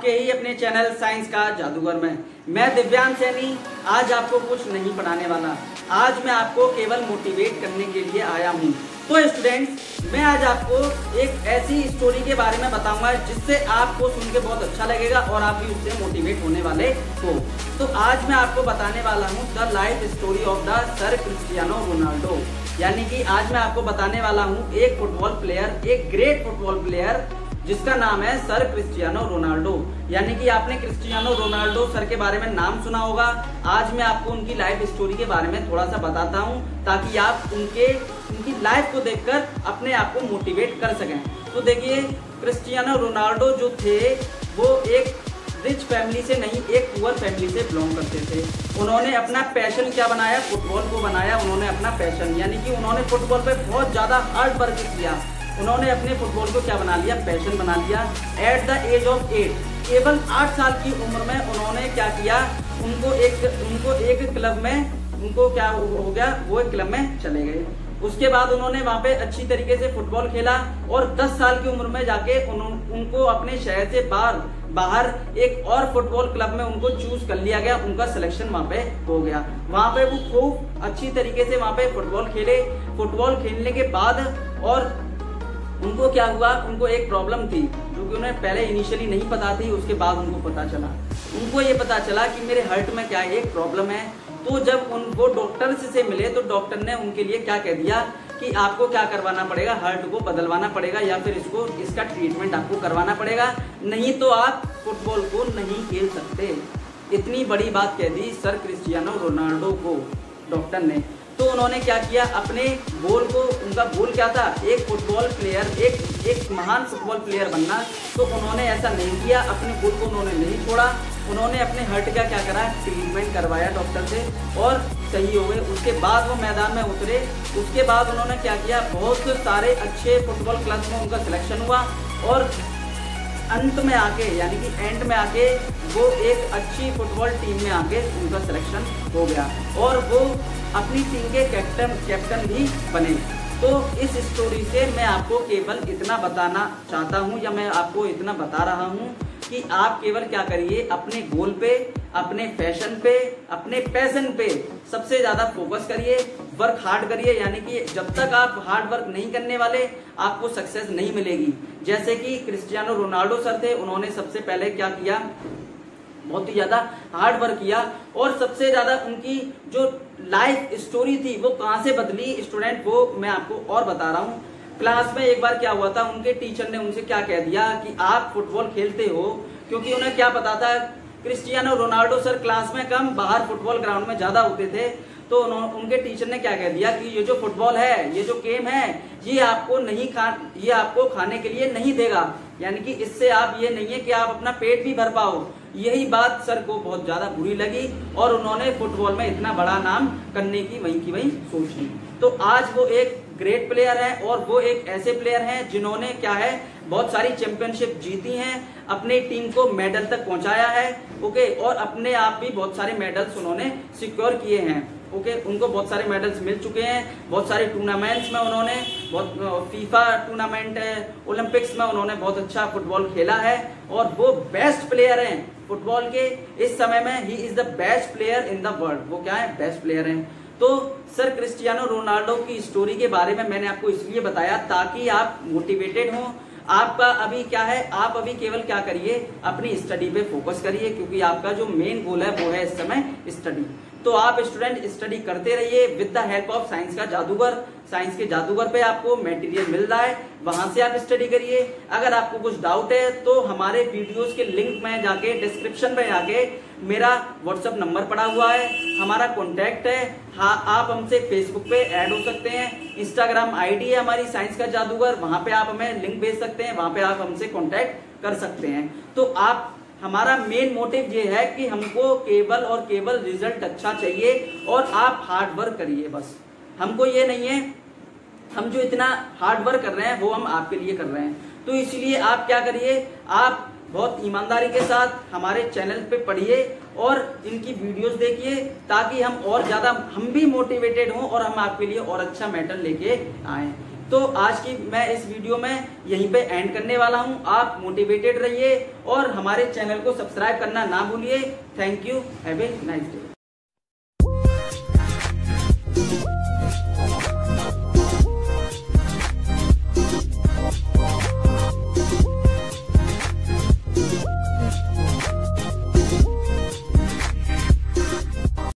आपके ही अपने channel science का जादूगर में मैं दिव्यांश सैनी आज आपको कुछ नहीं पढ़ाने वाला। आज मैं आपको केवल मोटिवेट करने के लिए आया हूँ। तो स्टूडेंट्स, मैं आज आपको एक ऐसी स्टोरी के बारे में बताऊंगा जिससे आपको सुन के बहुत अच्छा लगेगा और आप भी उससे मोटिवेट होने वाले हो। तो आज मैं आपको बताने वाला हूँ the life story of the sir Cristiano Ronaldo. यानी कि आज मैं आपको बताने वाला हूँ एक फुटबॉल प्लेयर, एक ग्रेट फुटबॉल प्लेयर जिसका नाम है सर क्रिस्टियानो रोनाल्डो। यानी कि आपने क्रिस्टियानो रोनाल्डो सर के बारे में नाम सुना होगा। आज मैं आपको उनकी लाइफ स्टोरी के बारे में थोड़ा सा बताता हूँ ताकि आप उनकी लाइफ को देखकर अपने आप को मोटिवेट कर सकें। तो देखिए, क्रिस्टियानो रोनाल्डो जो थे वो एक रिच फैमिली से नहीं, एक पुअर फैमिली से बिलोंग करते थे। उन्होंने अपना पैशन क्या बनाया? फुटबॉल को बनाया उन्होंने अपना पैशन। यानी कि उन्होंने फुटबॉल पे बहुत ज्यादा हार्ड वर्क किया। उन्होंने अपने फुटबॉल को क्या बना लिया? पैशन बना लिया। एट द एज ऑफ 8, केवल 8 साल की उम्र में उन्होंने क्या किया? उनको एक क्लब में उनको क्या हो गया? वो एक क्लब में चले गए। उसके बाद उन्होंने वहां पे अच्छी तरीके से फुटबॉल खेला और 10 साल की उम्र में जाके उनको अपने शहर से बाहर एक और फुटबॉल क्लब में उनको चूज कर लिया गया। उनका सिलेक्शन वहां पे हो गया। वहां पे वो खूब अच्छी तरीके से वहां पे फुटबॉल खेले। फुटबॉल खेलने के बाद और उनको क्या हुआ? उनको एक प्रॉब्लम थी जो कि उन्हें पहले इनिशियली नहीं पता थी। उसके बाद उनको पता चला, उनको ये पता चला कि मेरे हार्ट में क्या एक प्रॉब्लम है। तो जब वो डॉक्टर से मिले तो डॉक्टर ने उनके लिए क्या कह दिया कि आपको क्या करवाना पड़ेगा? हार्ट को बदलवाना पड़ेगा या फिर इसका ट्रीटमेंट आपको करवाना पड़ेगा, नहीं तो आप फुटबॉल को नहीं खेल सकते। इतनी बड़ी बात कह दी सर क्रिस्टियानो रोनाल्डो को डॉक्टर ने। तो उन्होंने क्या किया? अपने गोल को, उनका गोल क्या था? एक फुटबॉल प्लेयर, एक महान फुटबॉल प्लेयर बनना। तो उन्होंने ऐसा नहीं किया, अपने गोल को उन्होंने नहीं छोड़ा। उन्होंने अपने हार्ट का क्या करा? ट्रीटमेंट करवाया डॉक्टर से और सही हो गए। उसके बाद वो मैदान में उतरे। उसके बाद उन्होंने क्या किया? बहुत सारे अच्छे फुटबॉल क्लब में उनका सिलेक्शन हुआ और अंत में आके, यानी कि एंड में आके वो एक अच्छी फुटबॉल टीम में आके उनका सिलेक्शन हो गया और वो अपनी टीम के कैप्टन भी बने। तो इस स्टोरी से मैं आपको केवल इतना बताना चाहता हूँ, या मैं आपको इतना बता रहा हूँ कि आप केवल क्या करिए? अपने गोल पे, अपने पैशन पे, अपने पैशन पे सबसे ज्यादा फोकस करिए। वर्क हार्ड करिए। यानी कि जब तक आप हार्ड वर्क नहीं करने वाले आपको सक्सेस नहीं मिलेगी। जैसे कि क्रिस्टियानो रोनाल्डो सर थे, उन्होंने सबसे पहले क्या किया? बहुत ही ज्यादा हार्ड वर्क किया और सबसे ज्यादा उनकी जो लाइफ स्टोरी थी वो कहां से बदली स्टूडेंट, वो मैं आपको और बता रहा हूँ। क्लास में एक बार क्या हुआ था, उनके टीचर ने उनसे क्या कह दिया कि आप फुटबॉल खेलते हो, क्योंकि उन्हें क्या पता था क्रिस्टियानो रोनाल्डो सर क्लास में कम, बाहर फुटबॉल ग्राउंड में ज्यादा होते थे। तो उनके टीचर ने क्या कह दिया कि ये जो फुटबॉल है, ये जो गेम है, ये आपको खाने के लिए नहीं देगा। यानी कि इससे आप ये नहीं है कि आप अपना पेट भी भर पाओ। यही बात सर को बहुत ज्यादा बुरी लगी और उन्होंने फुटबॉल में इतना बड़ा नाम करने की वही सोच ली। तो आज वो एक ग्रेट प्लेयर है और वो एक ऐसे प्लेयर हैं जिन्होंने क्या है, बहुत सारी चैंपियनशिप जीती हैं, अपनी टीम को मेडल तक पहुंचाया है। ओके, और अपने आप भी बहुत सारे मेडल्स उन्होंने सिक्योर किए हैं। ओके, उनको बहुत सारे मेडल्स मिल चुके हैं। बहुत सारे टूर्नामेंट्स में उन्होंने, बहुत फीफा टूर्नामेंट है, ओलंपिक्स में उन्होंने बहुत अच्छा फुटबॉल खेला है और वो बेस्ट प्लेयर हैं फुटबॉल के इस समय में। He is the best player in the world. वो क्या है? बेस्ट प्लेयर हैं। तो सर क्रिस्टियानो रोनाल्डो की स्टोरी के बारे में मैंने आपको इसलिए बताया ताकि आप मोटिवेटेड हो। आपका अभी क्या है? आप अभी केवल क्या करिए? अपनी स्टडी पे फोकस करिए, क्योंकि आपका जो मेन गोल है वो है इस समय स्टडी। तो आप स्टूडेंट स्टडी करते रहिए with the help of science का जादूगर। साइंस के जादूगर पे आपको मटेरियल मिल रहा है, वहां से आप स्टडी करिए। अगर आपको कुछ डाउट है तो हमारे वीडियोस के लिंक में जाके, डिस्क्रिप्शन में जाके मेरा व्हाट्सएप नंबर पड़ा हुआ है, हमारा कॉन्टैक्ट है। हाँ, आप हमसे फेसबुक पे ऐड हो सकते हैं। इंस्टाग्राम आईडी है हमारी साइंस का जादूगर, वहां पे आप हमें लिंक भेज सकते हैं, वहां पे आप हमसे कॉन्टैक्ट कर सकते हैं। तो हमारा मेन मोटिव ये है कि हमको केवल और केवल रिजल्ट अच्छा चाहिए और आप हार्ड वर्क करिए बस। हमको ये नहीं है, हम जो इतना हार्ड वर्क कर रहे हैं वो हम आपके लिए कर रहे हैं। तो इसलिए आप क्या करिए? आप बहुत ईमानदारी के साथ हमारे चैनल पे पढ़िए और इनकी वीडियोस देखिए ताकि हम और ज्यादा, हम भी मोटिवेटेड हों और हम आपके लिए और अच्छा मैटर लेके आए। तो आज की मैं इस वीडियो में यहीं पे एंड करने वाला हूं। आप मोटिवेटेड रहिए और हमारे चैनल को सब्सक्राइब करना ना भूलिए। Thank you, have a nice day.